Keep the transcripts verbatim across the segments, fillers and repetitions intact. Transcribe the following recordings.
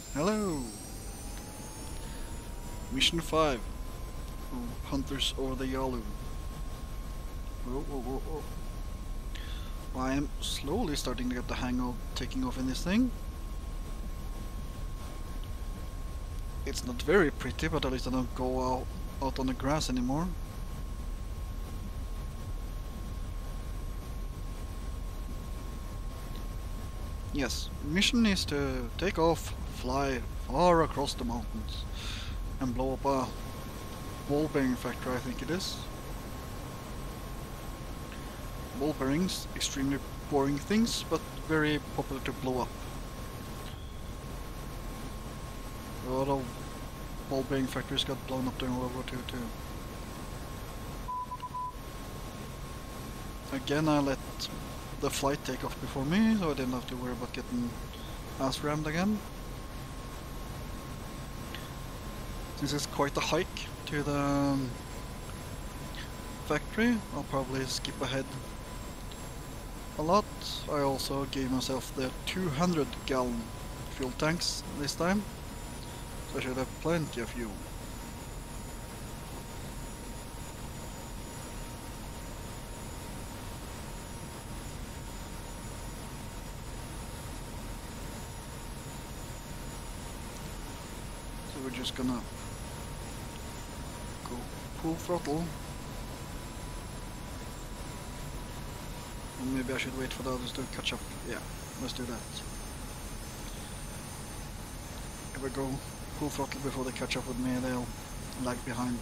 Hello! Mission five. Oh, Hunters over the Yalu. Whoa, whoa, whoa, whoa. I am slowly starting to get the hang of taking off in this thing. It's not very pretty, but at least I don't go out, out on the grass anymore. Yes, mission is to take off, fly far across the mountains, and blow up a ball bearing factory, I think it is. Ball bearings, extremely boring things, but very popular to blow up. A lot of ball bearing factories got blown up during World War Two too. Again, I let the flight take off before me, so I didn't have to worry about getting ass rammed again. Since it's quite a hike to the um, factory, I'll probably skip ahead a lot. I also gave myself the two hundred gallon fuel tanks this time, so I should have plenty of fuel. So we're just gonna go full throttle. Or maybe I should wait for the others to catch up. Yeah, let's do that. If I go full throttle before they catch up with me, they'll lag behind.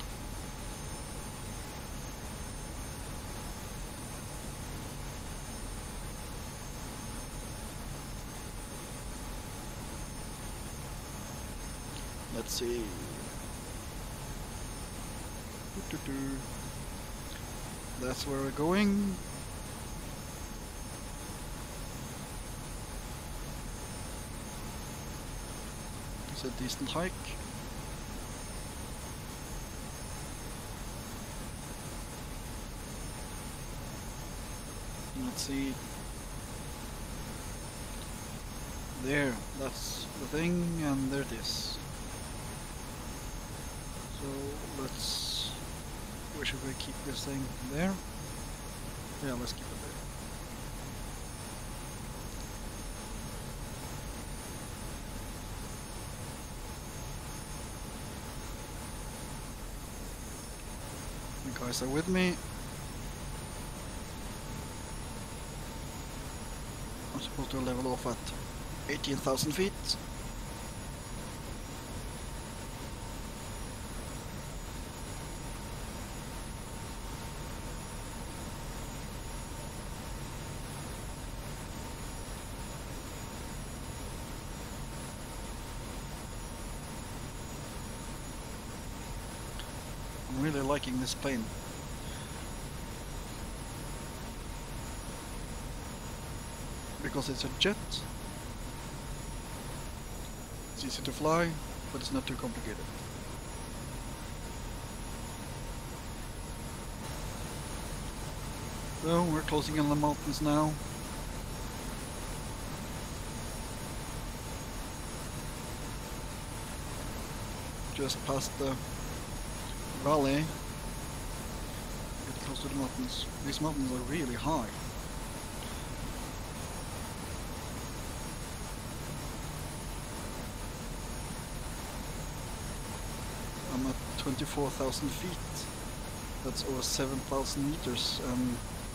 Let's see. Doo-doo-doo. That's where we're going. It's a decent hike. Let's see. There, that's the thing, and there it is. So let's. Where should we keep this thing? There? Yeah, let's keep it there. You guys are with me. I'm supposed to level off at eighteen thousand feet. I'm really liking this plane. Because it's a jet. It's easy to fly, but it's not too complicated. So we're closing in on the mountains now. Just past the valley. Get close to the mountains. These mountains are really high. I'm at twenty-four thousand feet. That's over seven thousand meters, and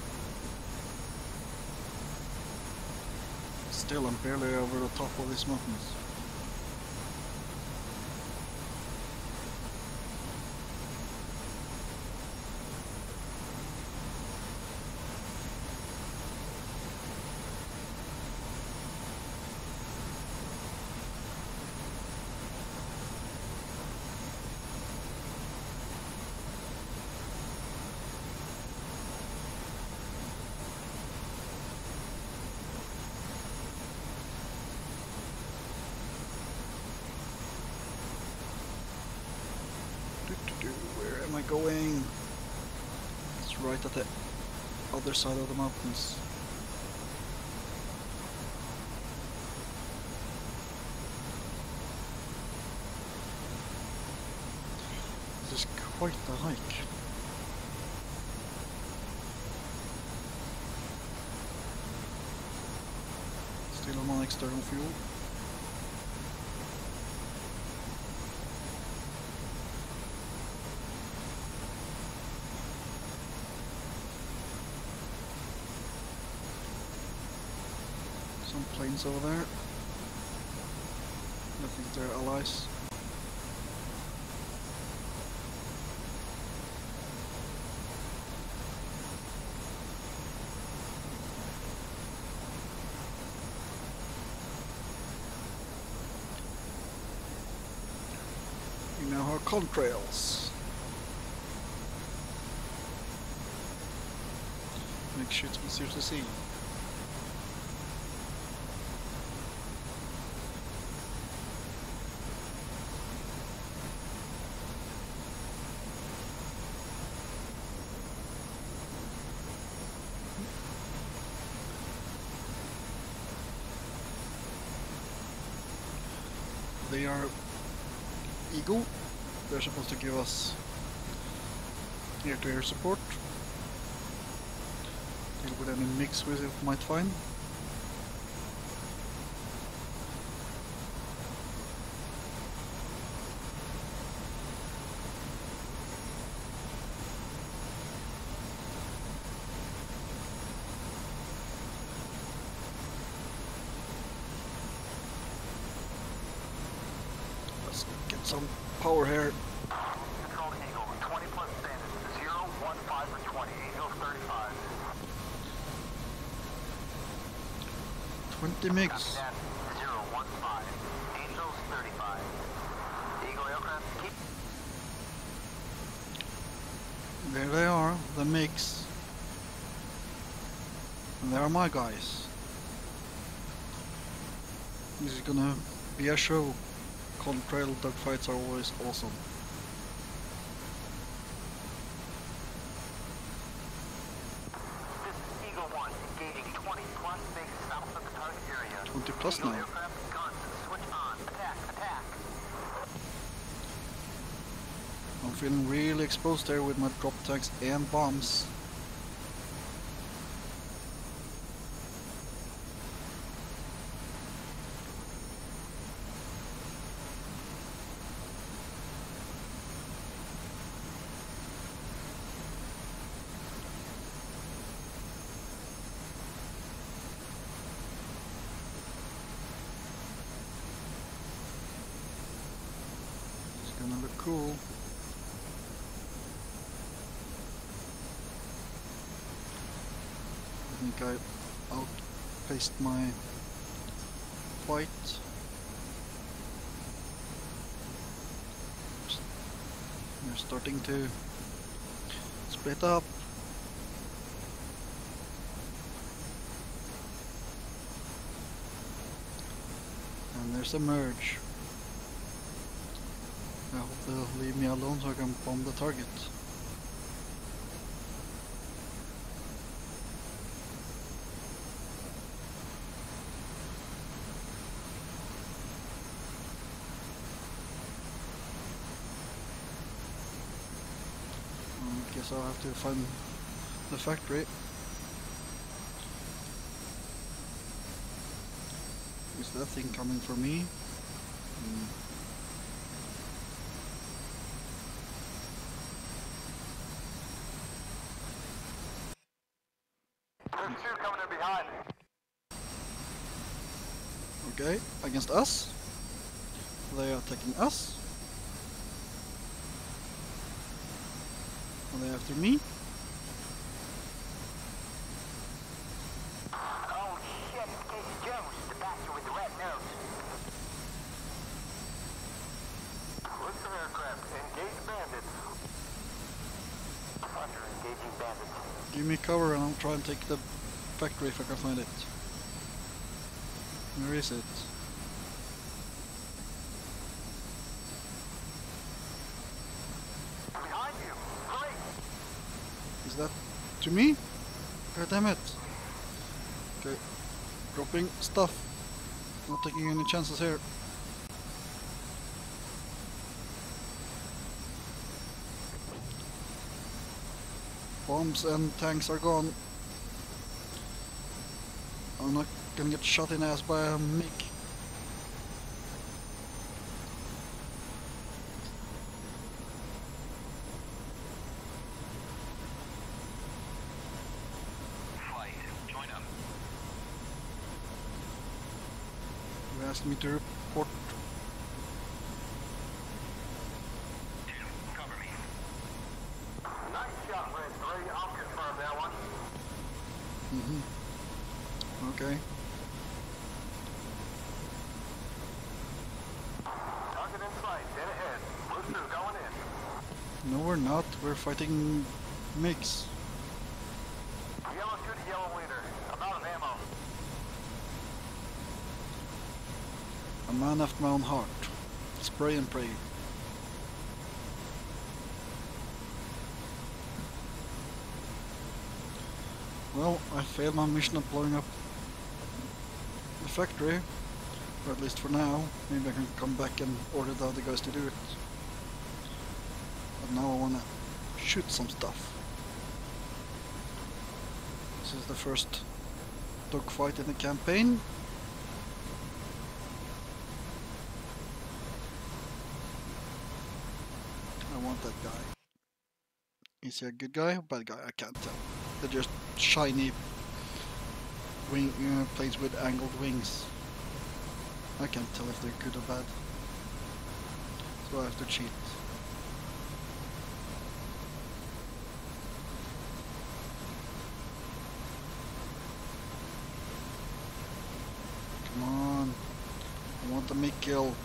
still I'm barely over the top of these mountains. Where am I going? It's right at the other side of the mountains. is quite a hike. Still on my external fuel. Some planes over there. I think they're allies. We now have contrails. Makes shit easier to see. They are Eagle. They're supposed to give us air-to-air support. Deal with any mix we might find. Let's get some power here. Control to Eagle, twenty plus bandits, zero, one, five, or twenty, Angels thirty-five. twenty MiGs. Copy that, zero, one, five, Angels thirty-five. Eagle aircraft, keep... There they are, the MiGs. And there are my guys. This is gonna be a show. Contrail dogfights are always awesome. This is Eagle one, engaging twenty plus MiGs south of the target area. twenty plus Eagle now. aircraft, guns, switch on, attack, attack. I'm feeling really exposed there with my drop tanks and bombs. It's gonna look cool. I think I outpaced my fight. They're starting to split up. And there's a merge. I hope they'll leave me alone so I can bomb the target. I guess I'll have to find the factory. Is that thing coming for me? Hmm. There's two coming in behind. Okay, against us. They are attacking us. Are they after me? Oh shit, it's Casey Jones, the bastard with the red nose. Looks of aircraft, engage bandits. Under engaging bandits. Give me cover and I'll try and take the factory if I can find it. Where is it? Behind you, hurry! Is that to me? God damn it. Okay, dropping stuff. Not taking any chances here. bombs and tanks are gone. I'm not gonna get shot in the ass by a MiG. Flight, join up. You asked me to report. Two, cover me. Nice shot, Red three. I'll confirm that one. Mm-hmm. Okay. Target in sight, dead ahead. Rooster going in. No, we're not. We're fighting MiGs. Yellow shoot a yellow leader. I'm out of ammo. A man after my own heart. Spray and pray. Well, I failed my mission of blowing up the factory, or at least for now. Maybe I can come back and order the other guys to do it. But now I wanna shoot some stuff. This is the first dogfight in the campaign. I want that guy. Is he a good guy or bad guy? I can't tell. They're just shiny wing uh, planes with angled wings. I can't tell if they're good or bad. So I have to cheat. Come on. I want the make kill.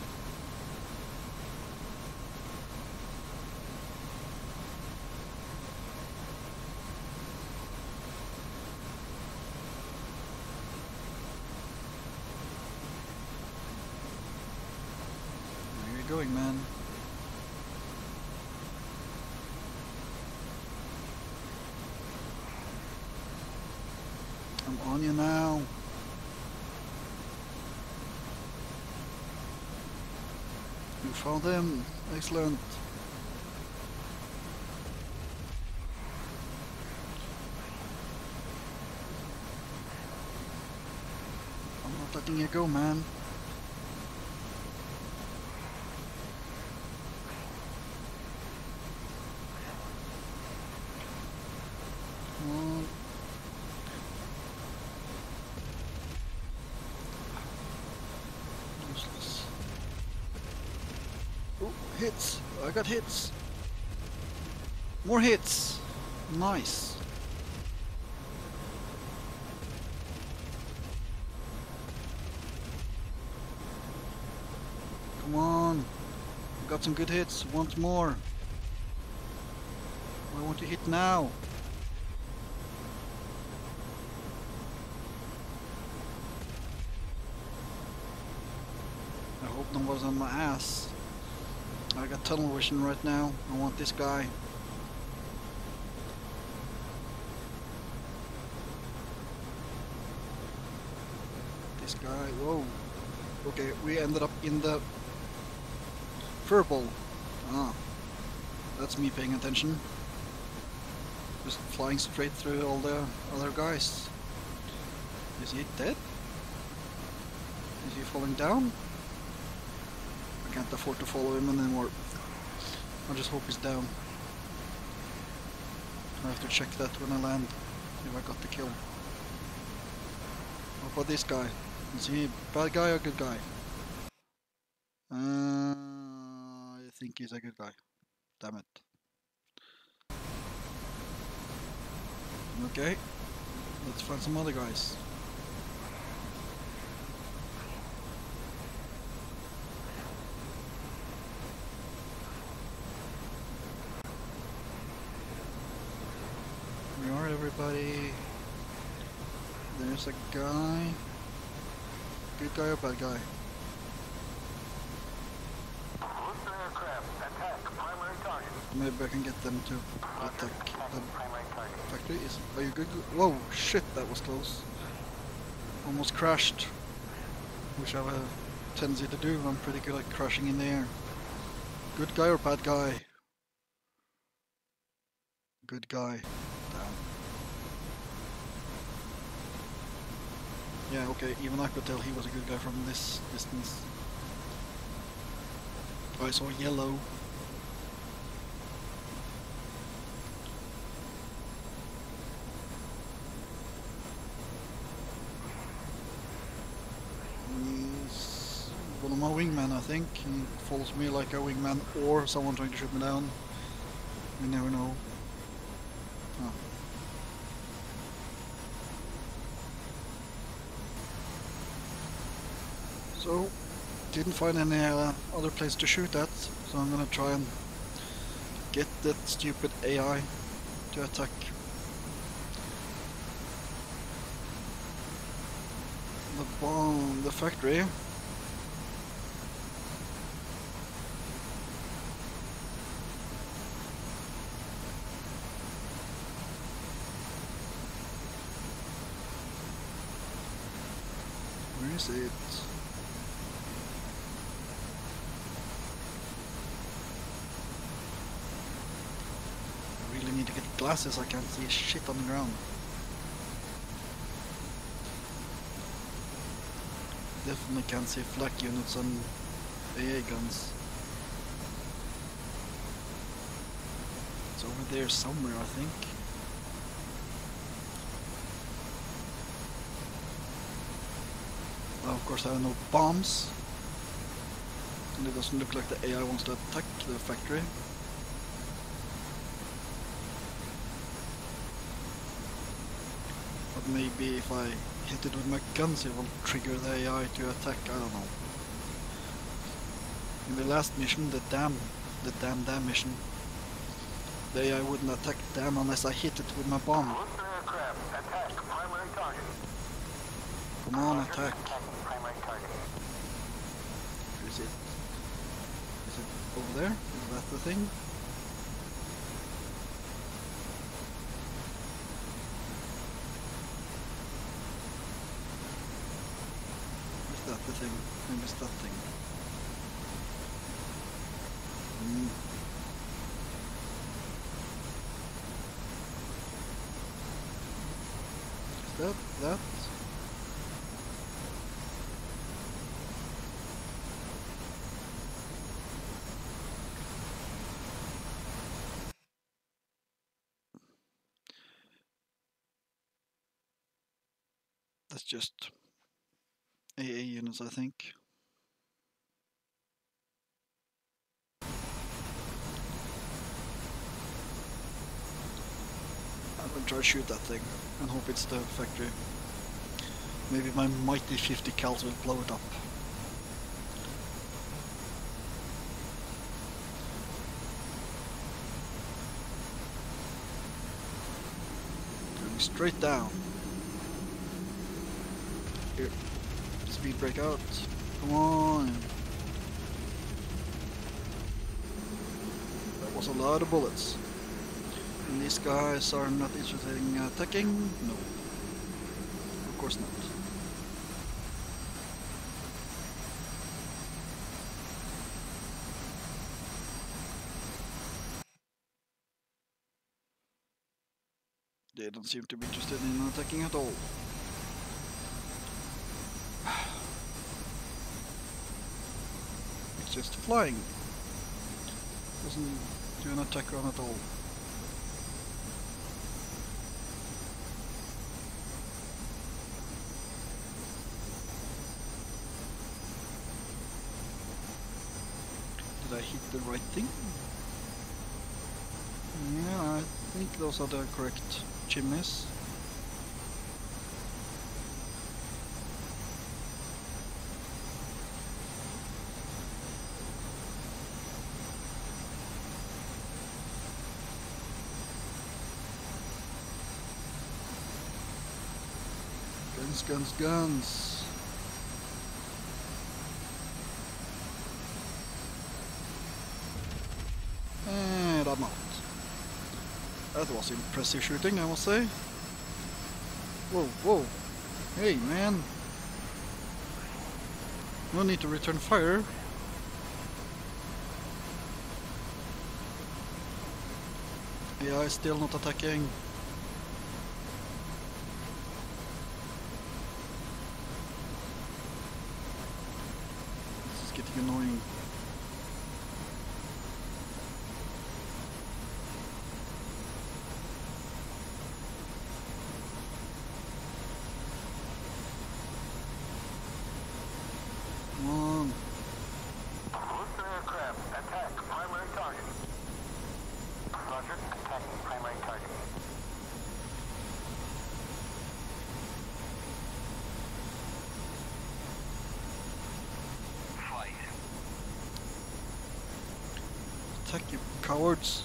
Going, man. I'm on you now. You found him. Excellent. I'm not letting you go, man. Oh, hits! I got hits! More hits! Nice! Come on! I got some good hits, once more! I want to hit now! I hope no one's on my ass. I got tunnel vision right now. I want this guy. This guy. Whoa. Okay, we ended up in the furball. Ah. That's me paying attention. Just flying straight through all the other guys. Is he dead? Is he falling down? I can't afford to follow him anymore. I just hope he's down. I have to check that when I land, if I got the kill. What about this guy? Is he a bad guy or good guy? Uh, I think he's a good guy. Damn it. Okay, let's find some other guys. We are everybody. There's a guy. Good guy or bad guy? Rooster aircraft, attack primary target. Maybe I can get them to attack the Primary target. factory. Is, are you good? Whoa, shit, that was close. Almost crashed. Which I have a tendency to do. I'm pretty good at crashing in the air. Good guy or bad guy? Good guy. Damn. Yeah, okay, even I could tell he was a good guy from this distance. I saw yellow. He's one of my wingmen, I think. He follows me like a wingman or someone trying to shoot me down. We never know. Oh. So, didn't find any uh, other place to shoot at, so I'm gonna try and get that stupid A I to attack. The bomb, the factory. Where is it? I really need to get glasses, I can't see shit on the ground. Definitely can't see flak units on A A guns. It's over there somewhere, I think. Well, of course I have no bombs. And it doesn't look like the A I wants to attack the factory. But maybe if I hit it with my guns it will trigger the A I to attack, I don't know. In the last mission, the dam, the dam dam mission, the A I wouldn't attack the dam unless I hit it with my bomb. Come on, attack. Where is it? Is it over there? Is that the thing? Is that the thing? Maybe it's that thing. Mm. Is that that? That's just A A units, I think. I'm gonna try to shoot that thing and hope it's the factory. Maybe my mighty fifty cals will blow it up. Going straight down. Here. Speed break out. Come on. That was a lot of bullets. And these guys are not interested in attacking? No. Of course not. They don't seem to be interested in attacking at all. It's just flying. Doesn't do an attack run at all. Did I hit the right thing? Yeah, I think those are the correct chimneys. Guns, guns, guns. And I'm out. That was impressive shooting, I must say. Whoa, whoa. Hey, man. No need to return fire. A I still not attacking. be annoying. Come on. Listen aircraft. Attack primary target. Roger. Attacking primary target. Fight. Attack, you cowards.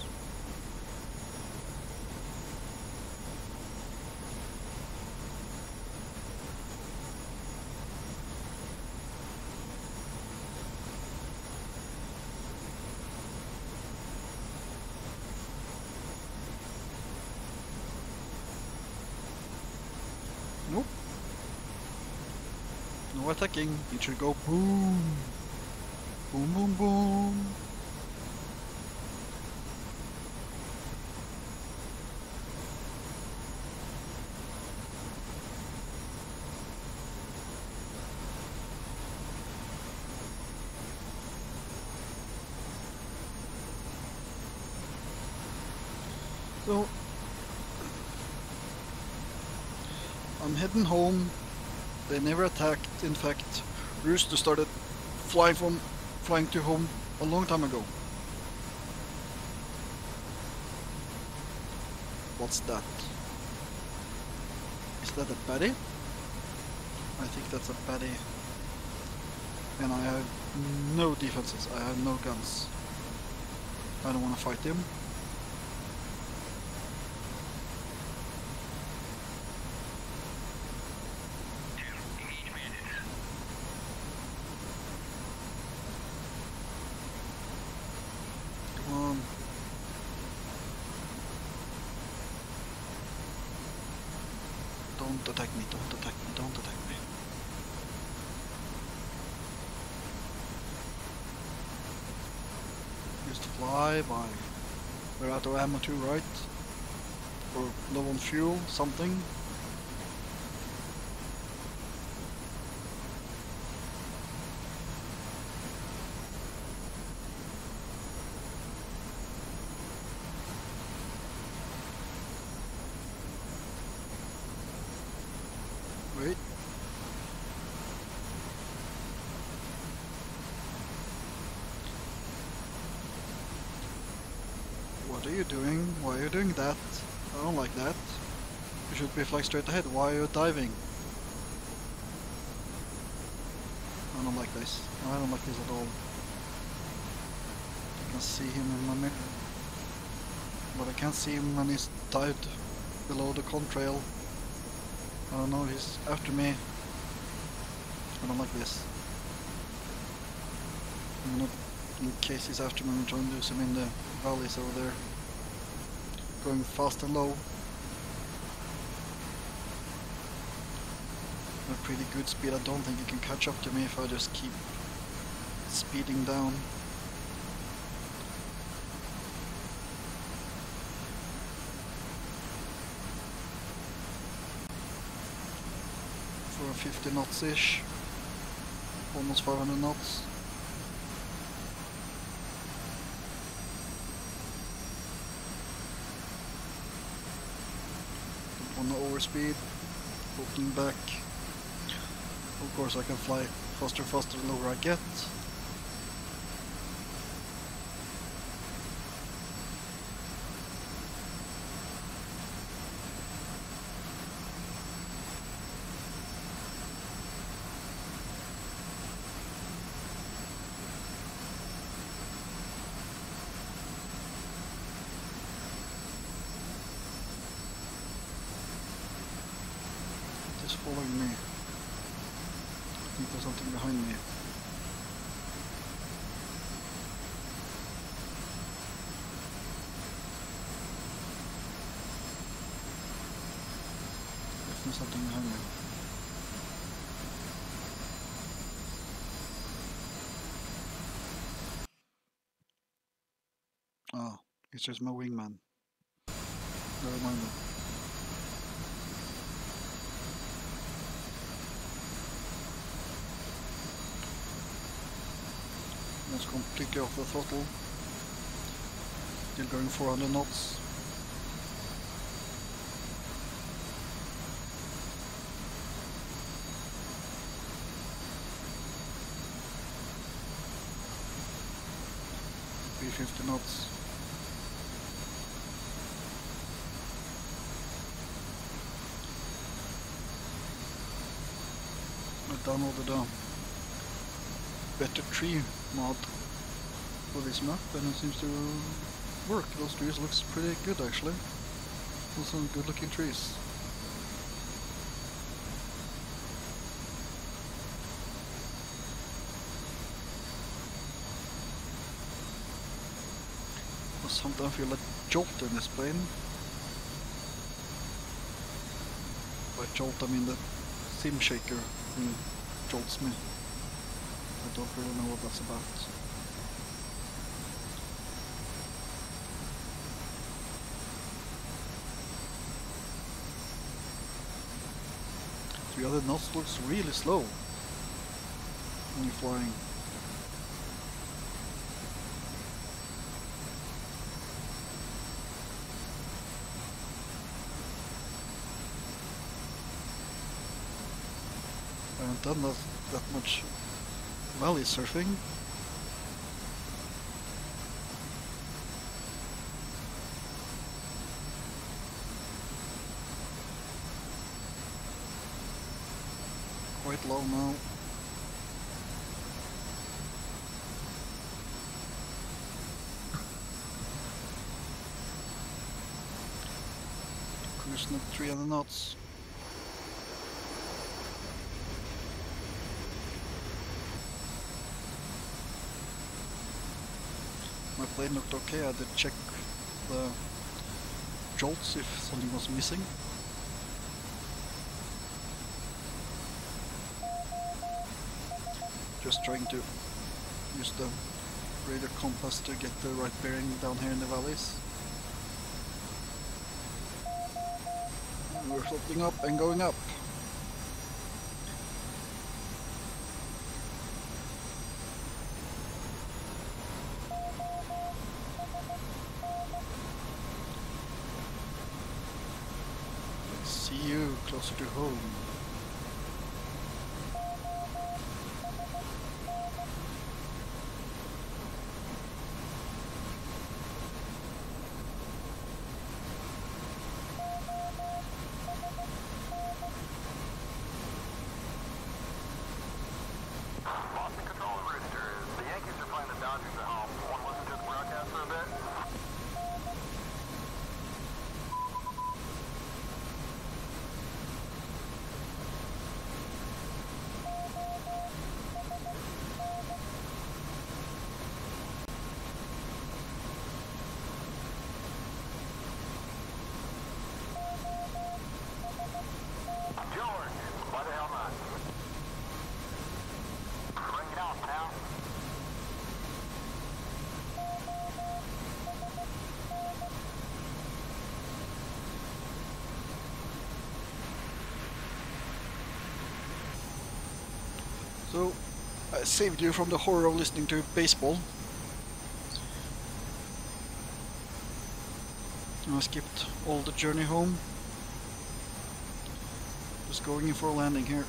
Nope. No attacking. It should go boom. Boom, boom, boom. So, I'm heading home. They never attacked. In fact, Rooster started flying from flying to home a long time ago. What's that? Is that a baddie? I think that's a baddie. And I have no defenses. I have no guns. I don't want to fight him. Come on. Don't attack me, don't attack me, don't attack me. Just fly by. We're out of ammo too, right? Or low on fuel, something. Wait. What are you doing? Why are you doing that? I don't like that. You should be flying straight ahead. Why are you diving? I don't like this. I don't like this at all. I can see him in my mirror. But I can't see him when he's dived below the contrail. I don't know, he's after me. I don't like this. I'm gonna, in case he's after me, I'm trying to lose him in the valleys over there. Going fast and low. At a pretty good speed. I don't think he can catch up to me if I just keep speeding down. For fifty knots-ish. Almost five hundred knots. Don't want to overspeed. Opening back. Of course I can fly faster and faster the lower I get. Just following me. I think there's something behind me. There's something behind me. Ah, it's just my wingman. Never mind that. Almost completely off the throttle. Still going four hundred knots. three fifty knots. I downloaded a better tree mod for this map and it seems to work. Those trees looks pretty good actually. Those some good looking trees. I sometimes feel like jolt in this plane. By jolt I mean the sim shaker thing jolts me. I don't really know what that's about. The other knots looks really slow when you're flying. I haven't done that, that much valley surfing. Quite low now. Cruising at three hundred knots. My plane looked okay. I did check the jolts if something was missing. Just trying to use the radar compass to get the right bearing down here in the valleys. And we're floating up and going up. See you closer to home. Boston Control and Rooster. The Yankees are playing the Dodgers at home. Want to listen to the broadcast for a bit? George, why the hell not? Bring it out, pal. So, I saved you from the horror of listening to baseball. I skipped all the journey home. Just going in for a landing here.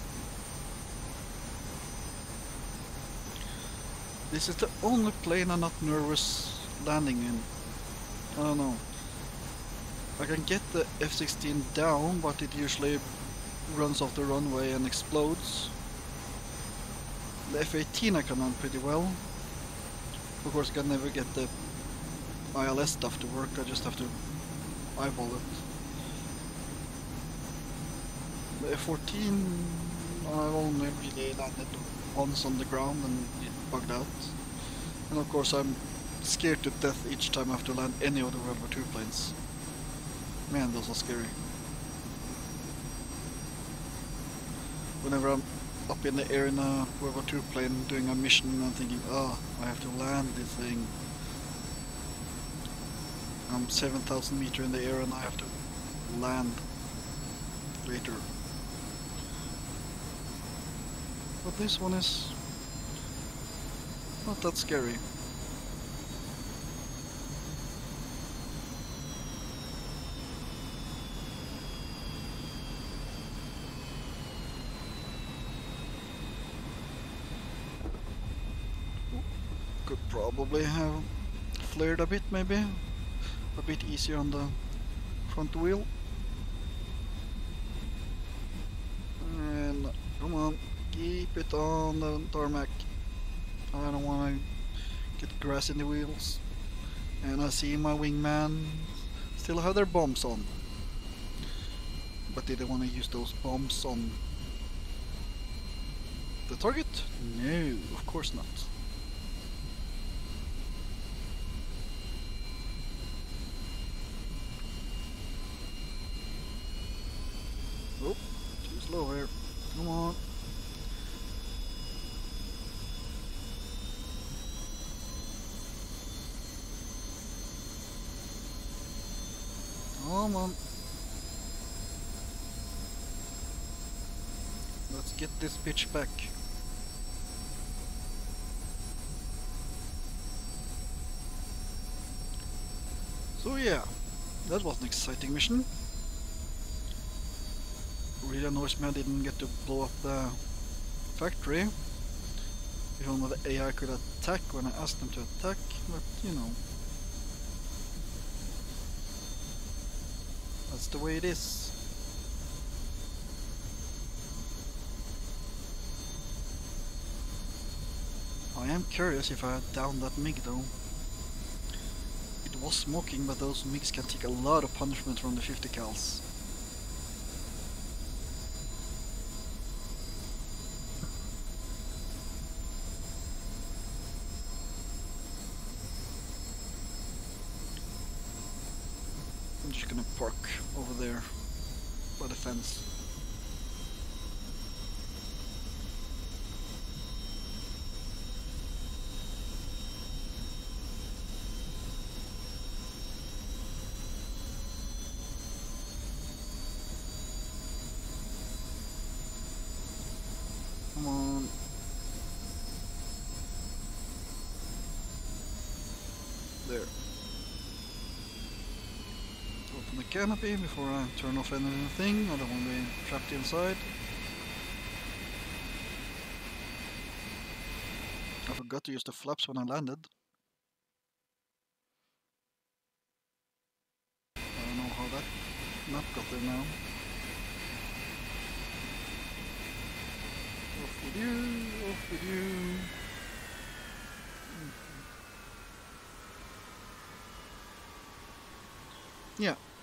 This is the only plane I'm not nervous landing in. I don't know. I can get the F sixteen down, but it usually runs off the runway and explodes. The F eighteen I can land pretty well. Of course I can never get the I L S stuff to work, I just have to eyeball it. The F fourteen I've only really landed once on the ground and it bugged out. And of course I'm scared to death each time I have to land any of the World War Two planes. Man, those are scary. Whenever I'm up in the air in a World War Two plane doing a mission, I'm thinking, oh, I have to land this thing. I'm seven thousand meters in the air and I have to land later. But this one is Not that scary. Could probably have flared a bit, maybe. A bit easier on the front wheel. And come on, keep it on the tarmac. I don't want to get grass in the wheels. And I see my wingman still have their bombs on. But they don't want to use those bombs on the target? No, of course not. Oh, too slow here. Come on. Come on. Let's get this bitch back. So yeah, that was an exciting mission. Really annoys me I didn't get to blow up the factory. If only the A I could attack when I asked them to attack, but you know. That's the way it is. I am curious if I had downed that MiG though. It was smoking, but those MiGs can take a lot of punishment from the fifty cals. I'm just gonna park over there by the fence. Come on. There. Open the canopy before I turn off anything. I don't want to be trapped inside. I forgot to use the flaps when I landed. I don't know how that map got there now. Off with you, off with you. Yeah,